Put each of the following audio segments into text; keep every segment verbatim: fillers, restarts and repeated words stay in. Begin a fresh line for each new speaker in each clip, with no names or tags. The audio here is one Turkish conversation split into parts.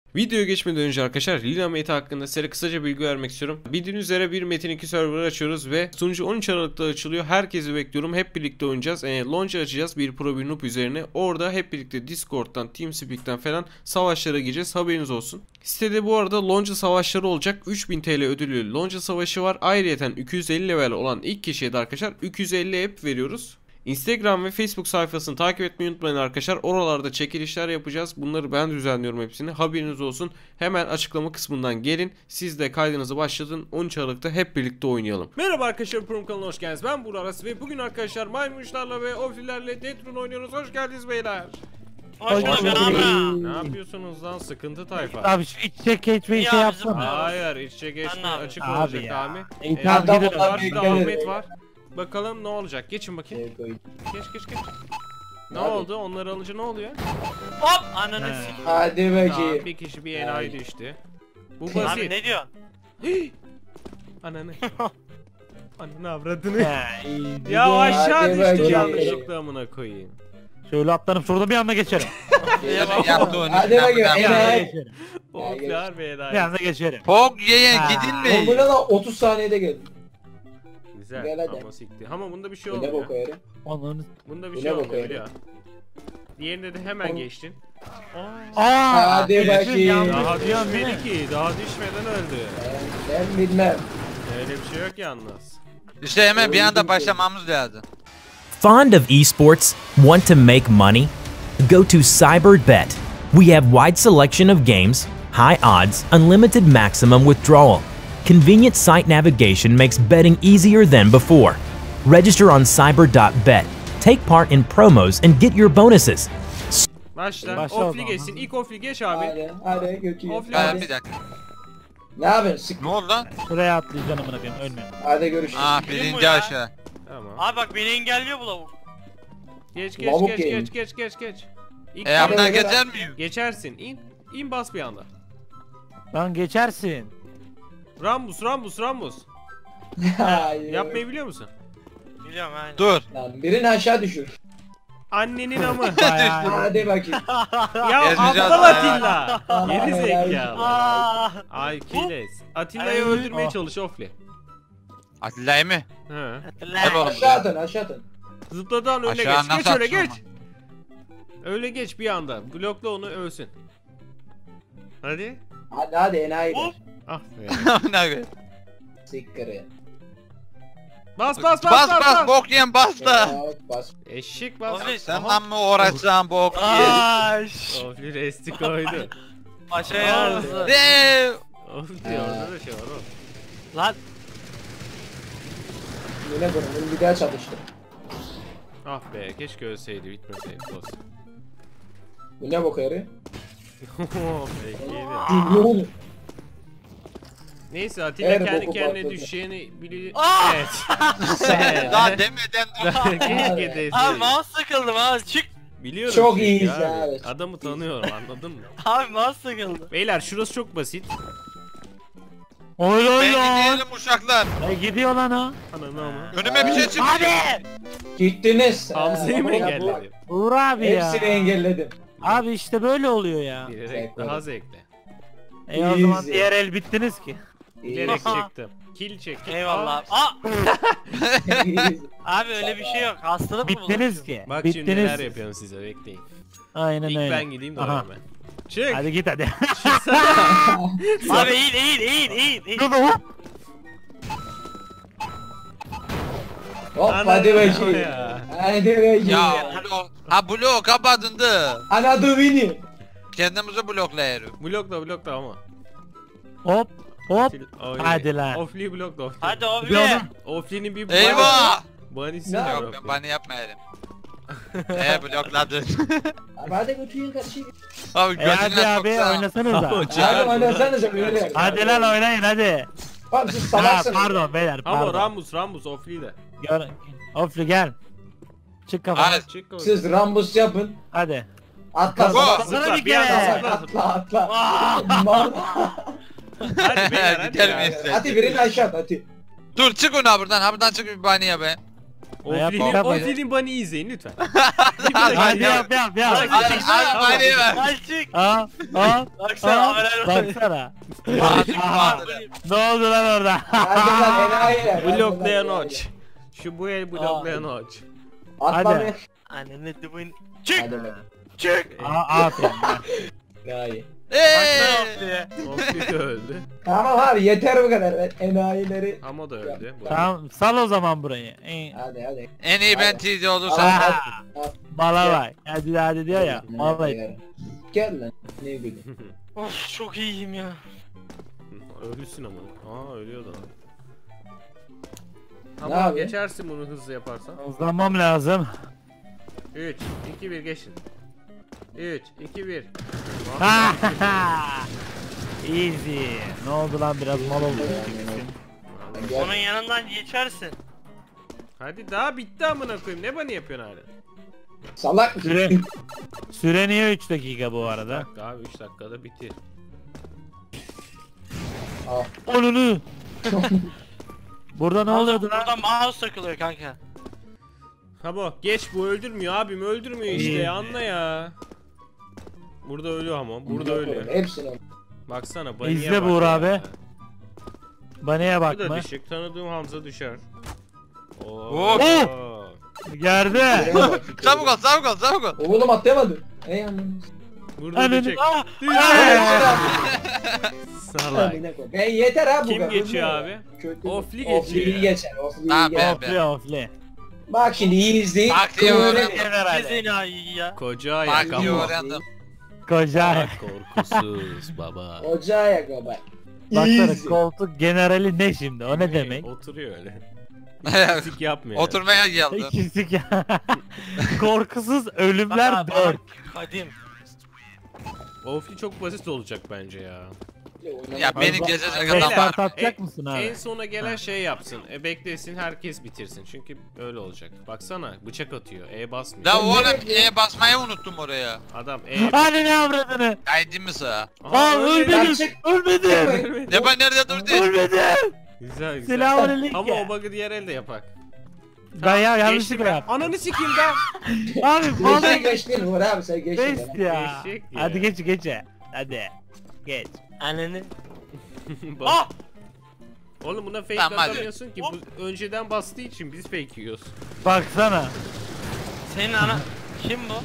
Videoya geçmeden önce arkadaşlar Lina Meta hakkında size kısaca bilgi vermek istiyorum. Bildiğiniz üzere bir Metin iki server açıyoruz ve sunucu on üç Aralık'ta açılıyor. Herkesi bekliyorum. Hep birlikte oynayacağız. E, launch açacağız bir Pro bir Noob üzerine. Orada hep birlikte Discord'dan, TeamSpeak'ten falan savaşlara gireceğiz. Haberiniz olsun. Sitede bu arada Lonca savaşları olacak. üç bin T L ödüllü Lonca savaşı var. Ayrıyeten iki yüz elli level olan ilk kişiye de arkadaşlar iki yüz elli app veriyoruz. Instagram ve Facebook sayfasını takip etmeyi unutmayın arkadaşlar. Oralarda çekilişler yapacağız. Bunları ben düzenliyorum hepsini. Haberiniz olsun. Hemen açıklama kısmından gelin. Siz de kaydınızı başlatın. on üç Aralık'ta hep birlikte oynayalım. Merhaba arkadaşlar, Prom kanalına hoş geldiniz. Ben Burak Aras ve bugün arkadaşlar maymunlarla ve oflilerle Death Rune oynuyoruz. Hoş geldiniz beyler.
Hoş bulduk abi.
Ne yapıyorsunuz lan sıkıntı tayfa?
Abi şu iç çek geçmeyi
Ya
şey
bizim-
yapsana.
Hayır, içe geçme
Anne abi.
açık
Abi
olacak
ya.
abi.
İyi,
Ee,
tamam,
Ahmet
gidelim.
var, bir de
Gidelim.
Ahmet var. Bakalım ne olacak. Geçin bakayım. Geç geç geç. Ne
Abi.
oldu? Onları alınca ne oluyor?
Hop ananı
He.
s***.
Hadi
Tamam,
bakayım.
bir kişi bir enayi düştü. Bu
Abi
basit.
ne diyorsun?
Hii! Ananı. Ananı avradını.
He, iyi.
Ya aşağı
Hadi
düştü
bakayım.
yanlışlıkla amına koyayım.
Şöyle atlanıp şurada bir anda geçerim.
Yaptı onu.
Hadi bakayım.
Bir anda
Enayi.
geçerim.
Oflar bir
Bir
enayi.
anda geçerim.
Pog yeyen
Ha.
Oğlum
gidilmeyin.
buna da otuz saniyede geldi.
Güzel
Gel hadi.
ama sikti. Ama bunda bir şey
Bu ne
olmuyor.
boku yeri?
Onun.
Bunda bir
Bu
şey
ne
olmuyor
bakıyor?
biliyor. Diğerinde de hemen
Oğlum.
geçtin. Aa.
Aa!
Hadi
Geçtim,
bakayım.
yanlış
Daha
diyorsun değil mi?
düşmedi ki. Daha düşmeden öldü.
Ben, ben bilmem.
Öyle bir şey yok yalnız.
İşte hemen bir anda başlamamız lazım.
Fond of esports? Want to make money? Go to CyberBet. We have wide selection of games, high odds, unlimited maximum withdrawal. Convenient site navigation makes betting easier than before. Register on cyber dot bet. Take part in promos and get your bonuses.
Başla.
Başla o
Ofli
zaman.
geçsin. İlk ofli geç abi.
Hadi hadi götüreyim.
Ofli
Aa,
hadi.
bir dakika.
Ne yapıyorsun? Sık.
Ne oldu lan?
Şuraya atlayacaksın amına koyayım ölme.
Hadi görüşürüz.
Aa
Kim bu
birinci
ya?
aşağı.
Tamam.
Abi bak beni engelliyor bu lavuk.
Geç geç
Lavuk
geç
game.
geç geç geç geç. İlk
E yandan
Hadi, hadi.
geçer miyim?
geçersin. İn. İn bas bir anda.
Lan geçersin.
Rambus Rambus Rambus.
Hayır.
Yapmayı biliyor musun?
Biliyorum aynen.
Dur.
Lan birini aşağı düşür.
Annenin amı.
Bayağı.
Hadi bakayım.
Ya
Ezeceğiz
aptal
ya.
Atilla. Geri
Helal
zekalı.
Aa,
Achilles. Atilla'yı
Ay.
öldürmeye
Ah.
çalış Ofli.
Atilla'yı mı?
He.
Hep oğlum.
Aşağı atın aşağı atın.
Zıpladan öyle
Aşağı
geç. Geç
nasıl
öyle
atacağım
geç. Öyle geç bir anda. Blokla onu ölsün. Hadi.
Hadi hadi enayi.
Hop.
Ah be.
Ne be?
Siktir.
Bas bas bas
Bas
bas.
bas bok yiyen bas da.
Ya, Bas.
Eşek bas.
Ofli.
Sen lan mı uğraşacaksın bok yiyen?
Aş.
Ofli resti koydu.
Aşağıya yarısı.
Dev.
Ofli orada da şey var o.
Lan
Yine bunu bunu bir daha çalıştım.
Ah be keşke ölseydi bitmeseydi olsun.
Bu ne boku yeri?
Peki.
Ne oldu?
Neyse Atilla
Evet,
kendi
boku
kendine
patladı.
düşeceğini biliyor.
Aa!
Evet.
Daha demeden dur.
Keşke
abi
deseydi.
mouse sıkıldı mouse çık.
Biliyorum
Çok
çünkü
iyiyiz
abi.
abi.
Adamı tanıyorum anladın mı?
Abi mouse sıkıldı.
Beyler şurası çok basit.
Oy oy
Ben
lan.
gidiyorum uşaklar.
E gidiyor lan o.
Ananı ama.
Önüme bir şey çıktı.
Abi.
Gittiniz.
Hamza'yı mı
Ee, ama
engelledi?
Uğur abi ya.
Hepsini engelledim.
Abi işte böyle oluyor ya.
Bilerek
Zevkli.
daha zevkli.
E o zaman
Easy.
diğer el bittiniz ki.
Bilerek
Aha.
çıktım. Kill çektim.
Eyvallah.
Aa,
Aa! Abi öyle bir şey yok. Hastalık mı bu?
Bittiniz ki.
Bak şimdi
Bittiniz.
neler yapıyorum size bekleyin.
Aynen
İlk
öyle.
ben gideyim de
Aha.
hemen. Çık.
Hadi git hadi.
Abi eğil eğil eğil eğil. eğil.
Dur dur.
Hop
Ananı
hadi
ama
bakayım.
ya.
Hadi bakayım.
Ya blok. Ha blok kapadın da.
Anladı beni.
Kendimizi bloklayırız.
Blokla blokla ama.
Hop hop.
Oy.
Hadi lan.
Ofli blokla ofli.
Hadi
Bir
abi.
adam-
Ofli'nin bir
Eyvah.
Banisi
Ne
var
Yok
Ofli.
ben bana yapmayalım. Eee blokladın.
Abi hadi götüreyim kardeşim.
Abi
E
gözüne
hadi abi
soksa.
oynasanıza.
Hadi oynasanıza böyle.
Hadi lan oynayın hadi.
Bak siz
Ha,
salaksınız.
pardon beyler
Ama
pardon.
Rambus Rambus Ofli de.
Gör. Ofli gel. Çık kafana.
Hadi.
Çık o.
Siz Rambus yapın.
Hadi.
Atla
Bu.
salak.
Zıpla
Zıpla
bir
bir anda
kere.
zıpla.
Atla atla. Mal.
Hadi beyler hadi.
Gidelim
ya.
işte.
Hadi birini aşağı at hadi.
Dur çık ona buradan. Ha buradan çık bir baniye be.
Yap,
Ofli'nin
yap,
Ofli'nin bunny'i izleyin lütfen.
Hadi yap yap yap.
Hadi hadi ver.
Hadi çık.
Aa, aa,
Baksana
aa,
haberler var.
baksana.
Hadi
Aha.
hadi.
Ne oldu lan orada?
Hadi lan enayiler.
Bloklayan aç. Şu bu el bloklayan aç.
Atma
Hadi.
be.
Annenle dibin. Çık.
Hadi be.
Çık.
Aa, aferin.
Enayi.
Eee.
Ofli de öldü.
Tamam abi yeter bu kadar. Ben enayileri.
Ama da öldü. Bu-
Tamam sal o zaman burayı. Ee,
Hadi hadi.
En iyi ben
Hadi.
T D olursam.
Aha.
Al.
Bala
Gel.
bak. Hadi hadi diyor ya. Vallahi.
Gel lan. Ne bileyim.
Of çok iyiyim ya.
Ölüsün ama. Aa ölüyor da.
Ne
Ama
abi?
geçersin bunu hızlı yaparsan.
Hızlanmam lazım.
üç, iki, bir geçin. üç, iki, bir.
Easy. Ne oldu lan biraz mal oldu.
Gel.
Onun yanından geçersin.
Hadi daha bitti amına koyayım. Ne bana yapıyorsun hala?
Salak mısın?
Süre, süre niye üç dakika bu
Bir
arada?
dakika abi üç dakikada bitir.
Al.
Onunu. Burada ne oluyordu lan?
Burada mouse takılıyor kanka.
Ha bu geç bu öldürmüyor abim öldürmüyor işte
İyi.
anla ya. Burada ölüyor ama burada ölüyor.
Hepsini.
Baksana Bunny'e
İzle
bak
Buğra
ya.
abi. Baneye
Bu da
bakma.
düşük tanıdığım Hamza düşer. Oo.
Hop.
Geldi.
Çabuk ol çabuk ol çabuk ol.
Oğlum atlayamadım. Ey anam.
Burada
Ananı-
düşecek.
Aa!
Salak.
Ben yeter abi bu
Kim
kadar.
geçiyor
Bu ne
abi?
ya? Kötü.
Ofli
Ofli'yi
geçiyor.
geçer. Ofli'yi
Tamam,
geçer.
ben-
Ofli ofli.
Bak şimdi iyi izleyin.
Bak diyor
Böyle-
öğrendim.
Biz enayi ya.
Koca
Bak
ayak
diyor
ama.
öğrendim.
Koca.
Korkusuz baba.
Hoca ayak baba.
Baksana
Easy.
koltuk generali ne şimdi? O ne demek?
Oturuyor öyle. Sik yapmıyor.
Oturmaya geldim.
İkisi ya. Korkusuz ölümler
Bak abi,
dört.
Kadim.
Ofli çok basit olacak bence ya.
Ya beni gezecek
Beş
adam var.
part atacak
E-
mısın abi?
En sona gelen şey yapsın. E beklesin herkes bitirsin. Çünkü öyle olacak. Baksana bıçak atıyor. E basmıyor.
La oğlum E basmayı unuttum oraya.
Adam E.
Hani ne avradını?
Kaydın mı sağa?
Aa
ölmedi.
ölmedim.
Çık.
Ölmedim.
Ne ben nerede durdun?
Ölmedim.
Güzel güzel.
Selamünaleyküm.
Ama o bug'ı diğer elde yapak.
Ben ya
Geçtim
yanlışlıkla
ben.
yaptım.
Ananı sikeyim ben.
Abi
Sen
vallahi
geçtin Uğur abi sen geçtin.
best ya.
Eşek ya.
Hadi geç geç. Hadi. Geç.
Anneni.
Bak.
Ah!
Oğlum buna fake
Tamam, hadi.
atamıyorsun ki. Bu önceden bastığı için biz fake yiyoruz.
Baksana.
Senin ana... Kim bu?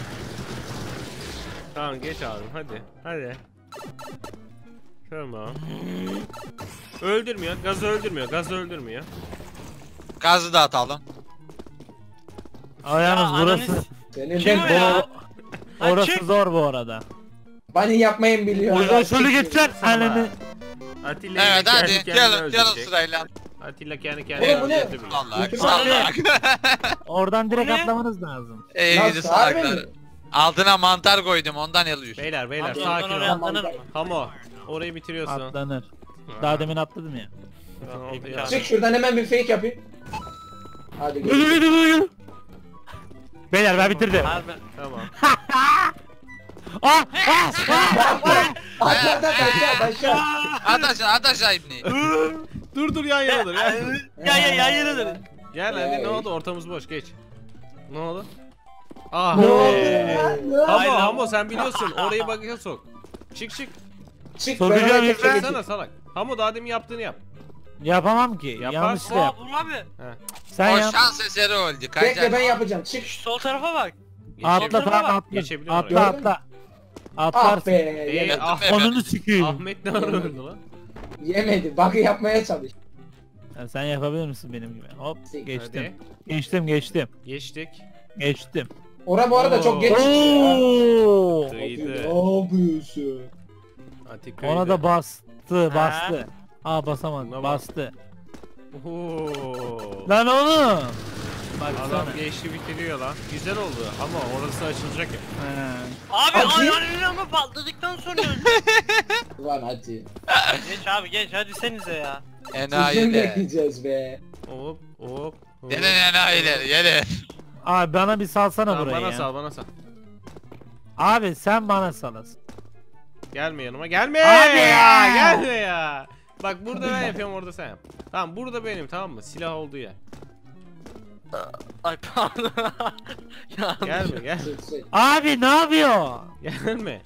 Tamam geç abi hadi. Hadi. Tamam. Öldürmüyor. Gaz öldürmüyor. Gaz öldürmüyor.
Gazı da atalım.
Ama yalnız
Ya,
burası
ananı-
Senin
Kim
ben
o ya?
o- orası
Açık.
zor bu arada.
Bani yapmayın biliyor.
O yüzden şöyle geçeceksin ananı.
Atilla
Evet
kendi
hadi
kendine
gelin gelin
öldürecek.
sırayla.
Atilla kendi kendine
Oğlum bu ne?
öldürdü bile.
Allah
Götür
Allah.
Oradan direkt
Ne?
atlamanız lazım.
Ey
Lan
gidi
harbi mi?
salaklar. Altına mantar koydum ondan alıyor.
Beyler beyler
Abi
sakin
oradan oraya
ol.
atlanır mı?
Hamo. Orayı bitiriyorsun.
Atlanır. Daha demin atladım ya.
Tamam, oldu
Peki
ya.
abi.
Çık şuradan hemen bir fake yapayım. Hadi geç.
Beyler ben bitirdim.
Harbi.
Tamam.
Ah! Ah! Ah!
Aşağıda aşağı aşağı.
At aşağı at aşağı ibni.
Dur dur yan yana dur. yan yana.
Ya ya ya yürü dur.
Gel hadi ne oldu ortamız boş geç. Ne oldu? Ah
Ne oldu
be.
ya? Ne oldu?
Hamo
Aynen.
Hamo sen biliyorsun orayı bakışa sok. Çık çık.
Çık
Sokacağım
ben oraya
işte.
geçeyim.
Sana salak. Hamo daha demin yaptığını yap.
Yapamam ki.
Yaparsın.
Yanlışlıkla yap.
Aa Burak abi.
Sen
O
yap.
şans eseri oldu.
Bekle
Kayacak.
ben yapacağım. Çık.
Şu sol tarafa bak.
Atla
Geçebilir-
tamam atla.
Geçebilir
Atla
oraya.
atla.
Ah
Atlarsın.
be.
Ee,
Yemedi.
ah,
Onunu sikeyim.
Ahmet ne ara öldü lan?
Yemedi. Bakı yapmaya çalış.
Ya sen yapabilir misin benim gibi? Hop geçtim.
Hadi.
Geçtim geçtim.
Geçtik.
Geçtim.
Ora bu arada
Oo.
çok geç çıktı ya.
Oo!
Kıydı.
Ne yapıyorsun?
Atik
Ona
kıydı.
da bastı
Ha?
bastı. Aa basamadım
Buna bak.
bastı.
Oo.
Lan oğlum. Baksana.
Adam geçti bitiriyor lan. Güzel oldu ama orası açılacak ya.
He.
Abi
Hadi.
ayağının ama patladıktan sonra öldü.
Ulan hadi.
Geç abi geç hadi senize ya.
Enayi
Sizin
de.
bekleyeceğiz be.
Hop hop. hop.
Gelin enayiler gelin.
Abi bana bir salsana
Tamam,
burayı
bana
ya.
sal bana sal.
Abi sen bana salasın.
Gelme yanıma gelme
Abi
ya
ya.
gelme ya. Bak burada ben yapıyorum orada sen yap. Tamam burada benim tamam mı? Silah olduğu yer.
Ay pardon. Ya,
Gelme gel.
Sık sık.
Abi ne yapıyor?
Gelme.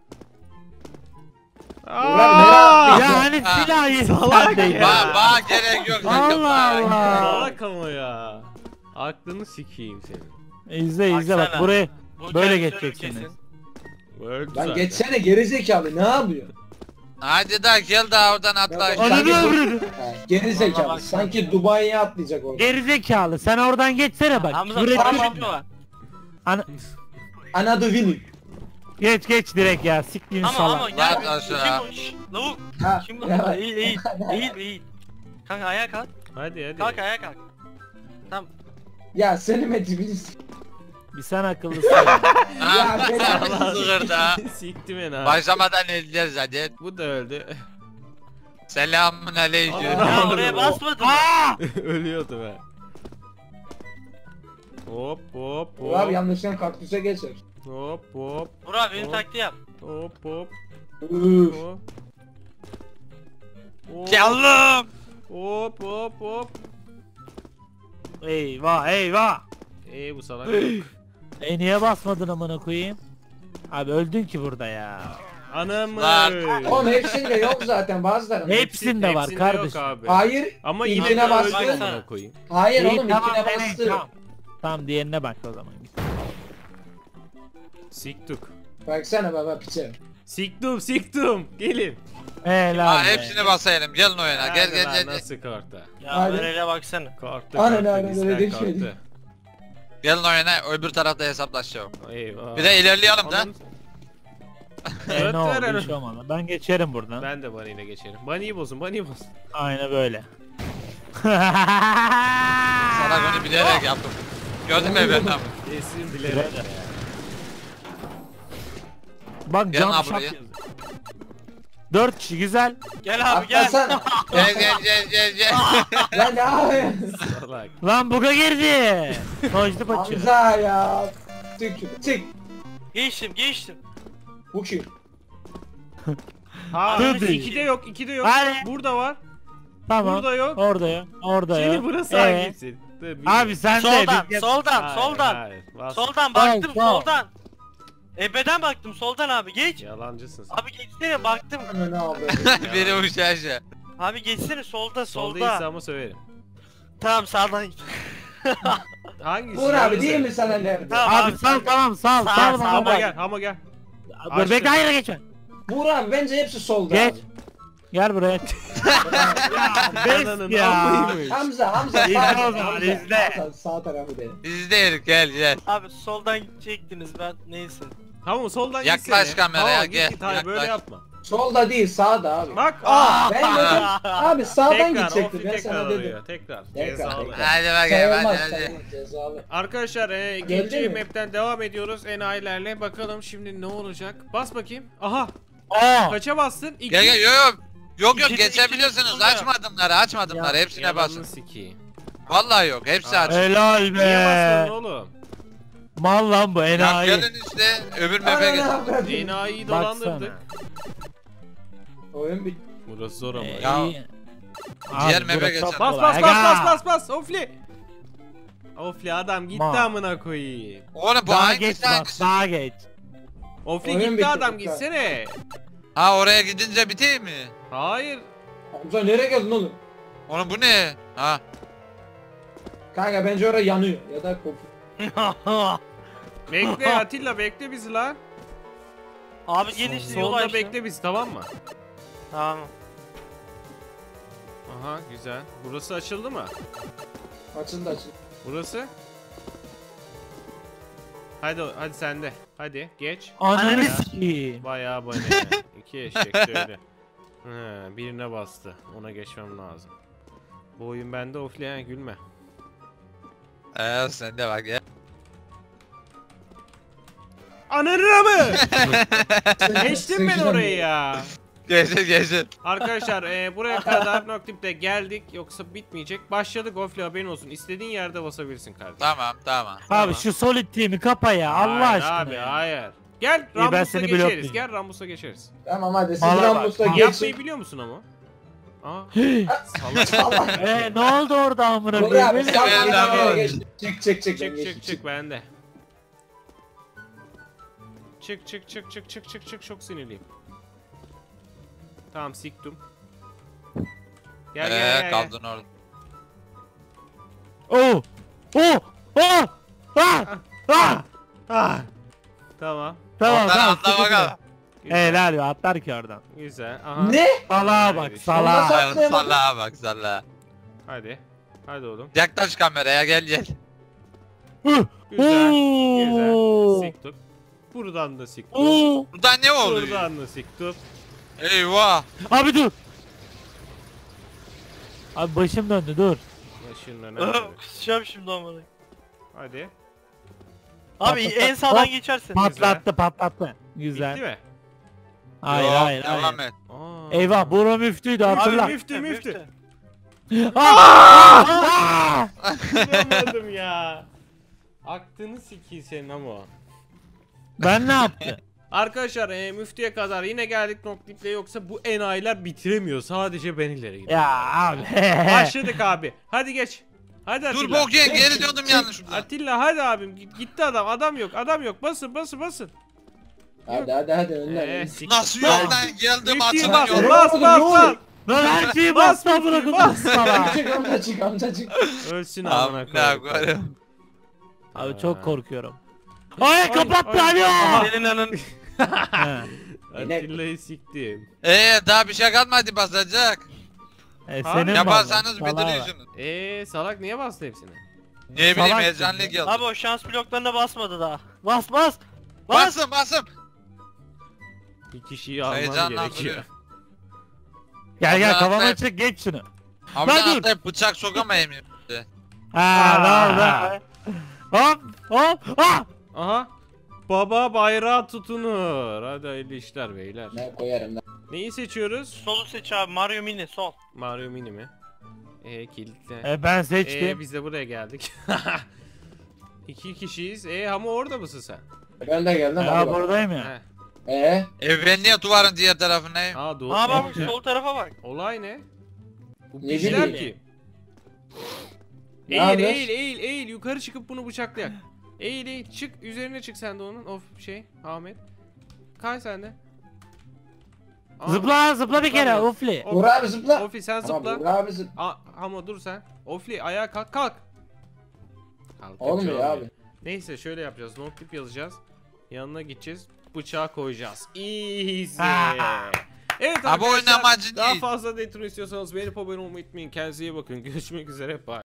Ulan merak-
Ya hani
Ha,
silah yedi
salak
sendeydi.
ya.
Ba ba gerek yok.
Allah Allah.
Salak ama ya. Aklını sikeyim senin.
İzle izle bak
Baksana.
buraya
Bu
böyle
gerçek
geçeceksiniz.
kesin.
Öldü
Lan
zaten.
geçsene gerizekalı ne yapıyor?
Hadi da gel daha oradan atla.
Ya,
Ananı
Sanki-
öldürdü.
Ha,
Vallahi
gerizekalı.
bak-
Sanki Dubai'ye atlayacak orada.
Gerizekalı sen oradan geçsene bak.
Hamza
Küfür etme.
tamam mı var?
Ana-
Another winning.
Geç geç direkt ya siktiğin
Ama ama
salak.
gel.
Lan aşağı.
Kim bu? Şşş, lavuk.
Ha,
Kim bu?
ya.
Eğil eğil. Eğil eğil. Kanka ayağa kalk.
Hadi hadi.
Kalk ayağa kalk. Tamam.
Ya seni metribiniz.
Bir sen akıllısın.
Ya
Ha,
ben-
Sığırdı ha.
Siktim en abi.
Başlamadan eleyeceğiz hadi.
Bu da öldü.
Selamun aleyküm.
Aa.
Ya oraya basmadın mı?
Ölüyordu be. Hop hop
Bu abi
hop.
yanlışlıkla kaktüse geçer.
Hop hop
Burak benim
Hop.
taktiği yap.
hop hop
Üf.
hop. Hop,
Yallım.
hop hop hop.
Eyvah eyvah.
Eee bu salak.
E niye basmadın amına koyayım? Abi öldün ki burada ya.
Anam.
Lan.
Oğlum hepsinde yok zaten bazıları.
Hepsinde var
Hepsinde
kardeşim.
yok abi.
Hayır.
Ama yine
İlkine
de
bastı.
öldü amına koyayım.
Hayır
İyi,
oğlum
tamam,
ilkine
tamam,
bastı.
Tamam. Tamam diğerine bak o zaman.
Siktuk.
Baksana baba piçe.
Siktum siktum. Gelin.
Helal
Ha
be.
hepsini basayım. Gelin oyuna. Gel
Hadi
gel
lan,
gel.
Nasıl karta?
Ya
Hadi.
Meral'e baksana.
Kartı
Aynen,
kartı
aynen,
bizden
öyle geçmedi.
kartı.
Gelin oyuna. Öbür tarafta hesaplaşacağım.
Eyvah.
Bir de ilerleyelim de.
Onun-
E, ne oldu
Öteren.
hiç olmadı. Ben geçerim buradan.
Ben de Bunny ile geçerim. Bunny'yi bozun, Bunny'yi bozun.
Aynen böyle.
Sana bunu bilerek yaptım. Gördün mü efendim?
Esin bilerek.
Bak
Gel
cam
lan
şap
buraya.
yazıyor. Dört kişi güzel.
Gel abi gel.
Atlasana.
Gel gel gel gel gel.
Lan ne yapıyorsun?
Salak.
Lan buga girdi. Sojdu paçı.
Hamza ya. Çık şunu. Çık.
Geçtim geçtim.
Bu kim?
Ha,
Hadi.
ikide yok, ikide yok.
Hadi.
Burada var.
Tamam.
Burada yok.
Orada yok. Orada
Şimdi
yok.
burası
Ee,
hangisi? Dur, bir-
Abi sen de
Soldan
bir-
soldan
Hayır,
soldan.
hayır, bas.
Soldan baktım
Sol, sol.
soldan. Ebeden baktım soldan abi geç.
Yalancısın sen.
Abi geçsene baktım.
Ana ne yapıyorsun?
Biri uçağı.
Abi geçsene solda
Soldaysa
solda.
ama söylerim.
Tamam sağdan git.
Hangisi?
Uğur abi
Orası.
değil mi sana nerede?
Tamam
Abi sal tamam sal
Sağ,
sal
sağ,
bana
Ama
bak.
gel, ama gel.
Dur bekle hayır geçme.
Uğur abi bence hepsi solda
Geç.
abi.
Gel buraya.
Ananın
Bes ya.
amıymış.
Hamza Hamza
İzle
sağ
o zaman,
Hamza,
izle.
Hamza, sağ tarafı de.
İzleyelim gel gel.
Abi soldan gidecektiniz ben neyse.
Tamam soldan
Yaklaş
gitsene.
kameraya,
Tamam, git,
gel,
git, hayır, böyle
yaklaş.
yapma.
Solda değil sağda abi.
Bak
Aa,
aa.
ben dedim abi sağdan
Tekrar,
gidecektim
of
ben
tekrar
sana dedim.
oraya. Tekrar.
Tekrar,
Cezalı.
tekrar.
Hadi bakayım
Sayılmaz
hadi hadi.
sayılmaz cezalı.
Arkadaşlar e,
Geldi
ikinci
mi?
map'ten devam ediyoruz enayilerle. Bakalım şimdi ne olacak? Bas bakayım. Aha.
Aa.
Kaça bastın? İki.
Gel gel yok yok. Yok yok
İkisi-
geçebiliyorsunuz.
ikisi
Açmadımları açmadımları. Hepsine
Yalanını
basın.
sikeyim.
Vallahi yok. Hepsi
Aa.
aç.
Helal
Niye
be.
basmadın oğlum?
Mal lan bu
Ya
enayi.
gelin işte öbür
Ana
mepe
ne
geç.
yapıyorsun?
Enayiyi
Baksana.
dolandırdık.
Oyun bitti.
Burası zor ama.
Ee,
ya.
Ya.
iyi.
Diğer
Abi,
map'e
burası
geçelim.
çok
Bas
kolay.
bas bas
Aga.
bas bas bas. Ofli. Ofli adam gitti
Ma.
amına koyayım.
Oğlum bu
Daha
hangisi
geç bak
hangisi?
daha geç.
Ofli
Oyun
gitti
bitti,
adam
bitti.
gitsene.
Ha oraya gidince biteyim mi?
Hayır.
Hamza nereye geldin oğlum?
Oğlum bu ne? Ha.
Kanka bence orada yanıyor ya da kopuyor.
Bekle Atilla bekle bizi lan.
Abi gelin işte yol
Solda
açtım.
bekle bizi tamam mı?
Tamam.
Aha güzel. Burası açıldı mı?
Açıldı açıldı.
Burası? Hadi hadi sende. Hadi geç.
Ananı
Ya.
sikeyim.
Bayağı bana. İki eşek şöyle. He, birine bastı. Ona geçmem lazım. Bu oyun bende ofli ha gülme.
Ee sen de bak ya.
Ananı mı? Geçtim ben orayı ya.
Geçin geçin.
Arkadaşlar e, buraya kadar Noktip'te geldik. Yoksa bitmeyecek. Başladık ofli haberin olsun. İstediğin yerde basabilirsin kardeşim.
Tamam tamam.
Tamam.
Abi şu solid team'i kapa ya Allah
Hayır
aşkına.
abi
ya.
hayır. Gel
ben
Rambus'a
seni
geçeriz.
bloklayayım.
Gel Rambus'a geçeriz.
Tamam hadi siz
Mala bak,
Rambus'ta
mal.
geçin.
Yapmayı biliyor musun ama? Aa.
Allah. Allah.
Eee ne oldu orada amına
Dur
koyayım?
abi sen
Evet,
bana
abi.
geç. Çık çık çık. ben
Çık
geçtim,
çık çık bende. Çık çık çık çık çık çık çık çok sinirliyim. Tamam siktim. Gel gel gel.
Eee
gel.
kaldın orada.
Oh! Oh! Oh! Ah! Ah!
Ah. Tamam.
Tamam
Oradan
tamam.
atla
sıkıntı
bakalım.
yok.
Güzel.
Helal be atlar ki oradan.
Güzel. Aha.
Ne?
Salağa bak
Ondan
salağa.
sonra-
Ay,
Atlayamadım.
Sallaha bak sallaha.
Hadi. Hadi oğlum.
Yaklaş kameraya gel gel.
Huh!
Güzel.
Oo!
Güzel. Siktik. Buradan da siktik.
Oo!
Burada ne oluyor?
Buradan da siktik.
Eyvah.
Abi dur. Abi başım döndü dur.
Başından hadi.
Kusacağım şimdi amına.
Hadi.
Abi
Patlat-
en sağdan
Hop.
geçersin.
Patlattı patlattı. Güzel.
Bitti mi?
Hayır
Yok,
hayır
devam
hayır.
et.
Aa.
Eyvah Bora müftüydü hatırla.
Abi müftü müftü.
Ah! Ah!
Vuramadım ya. Aklını sikeyim senin ama.
Ben ne yaptım?
Arkadaşlar e, müftüye kadar yine geldik noktiple yoksa bu enayiler bitiremiyor. Sadece ben ileri gidiyorum.
Ya abi.
Başladık abi. Hadi geç. Hadi Atilla.
Dur bok ye geri döndüm yanlışlıkla.
Atilla hadi abim. Git- Gitti adam. Adam yok. Adam yok. Basın basın basın.
Hadi hadi hadi önden.
Ee,
önden.
siktir.
Nasıl yok lan geldim
Müftüyü
açılın
bas.
yolu.
Bas
Ne
bas
oldu?
bas.
Lan her şeyi
Bas,
bastı bırakın
bas.
sana.
Çık amca çık amca çık.
Ölsün amına
Abi ne
koyayım.
koyayım.
Abi çok korkuyorum. Ay kapattı
ay.
alo.
Senin anın.
He.
Atilla'yı siktim.
Eee daha bir şey kalmadı basacak.
E,
Abi,
senin
Yaparsanız
vallahi. Salağa bak.
bitiriyorsunuz.
Eee salak niye bastı hepsini?
Ne bileyim
Salak
heyecanlı
çünkü.
geldi.
Abi o şans bloklarına basmadı daha. Bas bas. Bas.
Basın basın.
Bir kişiyi almam
Heyecanlandırıyor.
gerekiyor.
Gel gel
Abla
kafama
atlayıp-
çık geç şunu.
Abi
Lan
ben
dur.
atlayıp bıçak sokamayayım.
Ha ne oldu? Hop hop ah.
Aha. Baba bayrağı tutunur. Hadi hayırlı işler beyler.
Ne koyarım lan.
Neyi seçiyoruz?
Solu seç abi. Mario Mini sol.
Mario Mini mi? Eee kilitle.
E, ben
Eee
seçtim.
biz de buraya geldik. İki kişiyiz. Eee ama orada mısın sen?
Ben de geldim.
Ya
hadi bak.
buradayım ya.
He.
Ee?
E ben niye duvarın diğer tarafındayım?
Aa doğru.
Aa bak
Evet.
sol tarafa bak.
Olay ne? Bu
Ne
bizler
bileyim.
ki.
Ne
Eğil
haber?
eğil eğil eğil yukarı çıkıp bunu bıçaklayak. Eğil eğil çık üzerine çık sen de onun of şey Ahmet. Kay sen de. Aa,
Zıpla zıpla bir kere
Zıplamıyor.
ufli.
Of-
Vur abi zıpla.
Ofi sen
Tamam
zıpla.
vur abi zıpla.
Aa, ama dur sen. Ofli ayağa kalk kalk. Kalk,
Olmuyor
kalk.
abi.
Neyse şöyle yapacağız. Noctip yazacağız. Yanına gideceğiz. Bıçağı koyacağız. Easy.
Ha.
Evet
Abi oyun
arkadaşlar.
amacı
Daha
değil.
fazla detro istiyorsanız beğenip abone olmayı unutmayın. Kendinize iyi bakın. Görüşmek üzere. Bye.